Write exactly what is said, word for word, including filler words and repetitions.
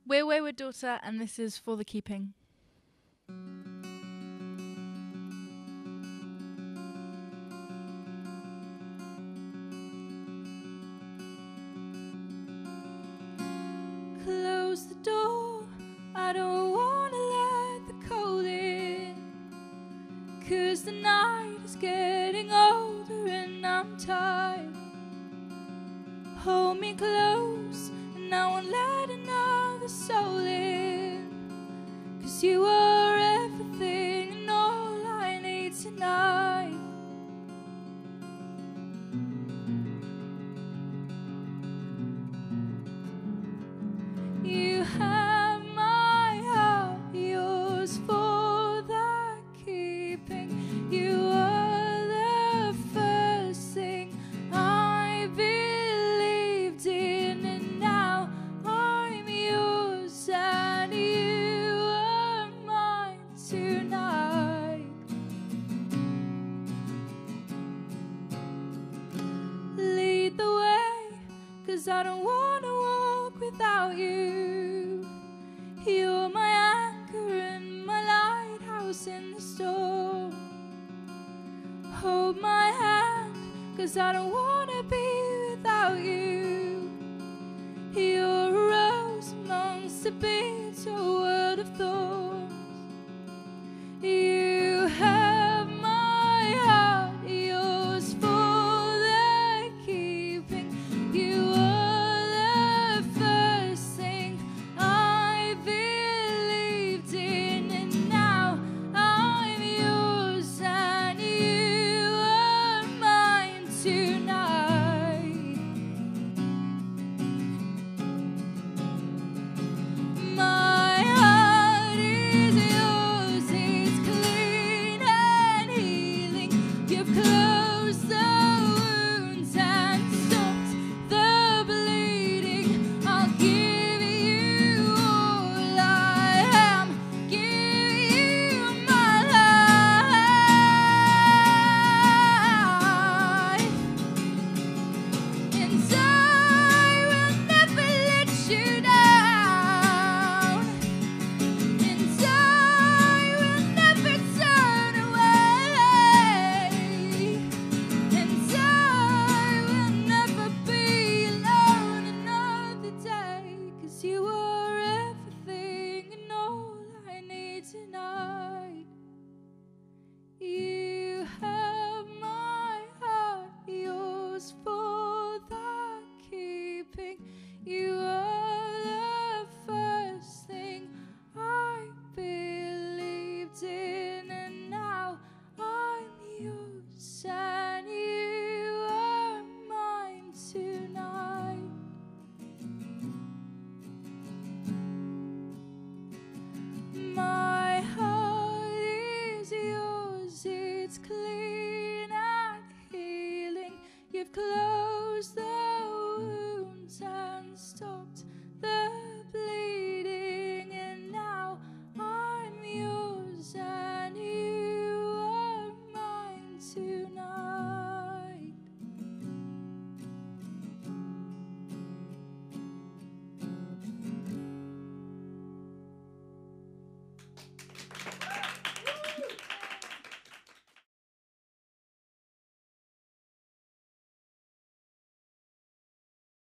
We're Wayward Daughter, and this is For the Keeping. Close the door, I don't wanna let the cold in, 'cause the night is getting older and I'm tired. Hold me close and I won't let another soul in, 'cause you are everything and all I need tonight. You have my heart, yours for the keeping. You are the first thing I believed in, and now I'm yours and you are mine tonight. Lead the way, 'cause I don't wanna walk without you. You're my anchor and my lighthouse in the storm. Hold my hand, 'cause I don't wanna be without you. You're a rose amongst a bitter world of thorns.